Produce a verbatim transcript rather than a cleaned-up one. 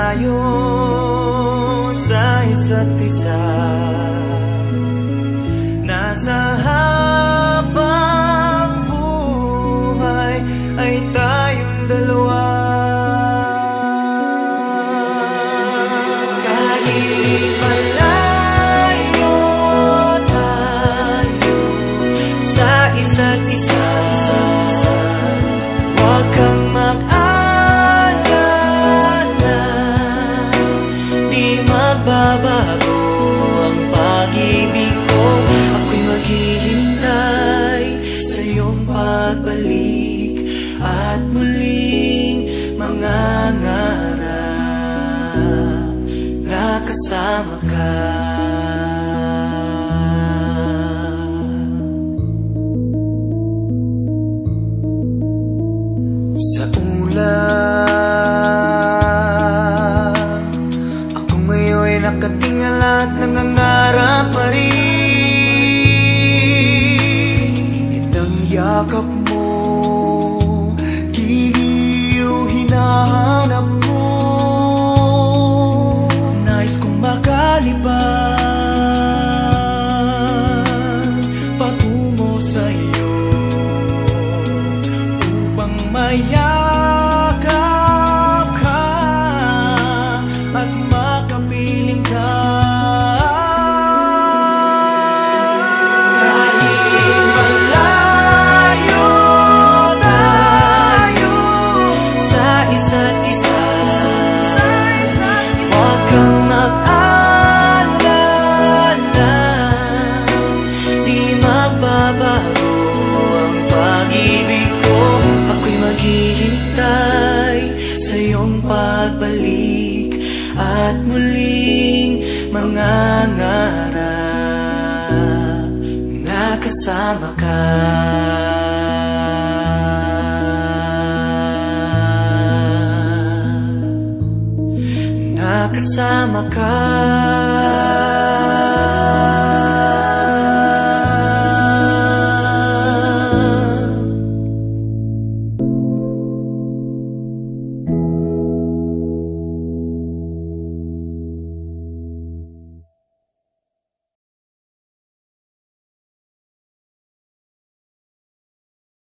tayo sa isa't isa. Nasa habang buhay ay tayong dalawa. Kahit malayo tayo sa isa't isa, huwag kang mag-alala, di magbabago ang pag-ibig ko. Ako'y maghihintay sa iyong pagbalik at muling mangangarap na kasama ka. Sa ulan, ako ngayon'y nakatingala at nangangarap pa rin. Init ang yakap mo, giliw hinahanap mo. Nais kong makalipad patungo sa iyo upang mayakap ka at makapiling ka. Kahit malayo tayo sa isa't isa, huwag kang mag-alala, di magbabago ang pag-ibig ko. Ako'y maghihintay sa iyong pagbalik at muling mangangarap na kasama ka. Na kasama ka.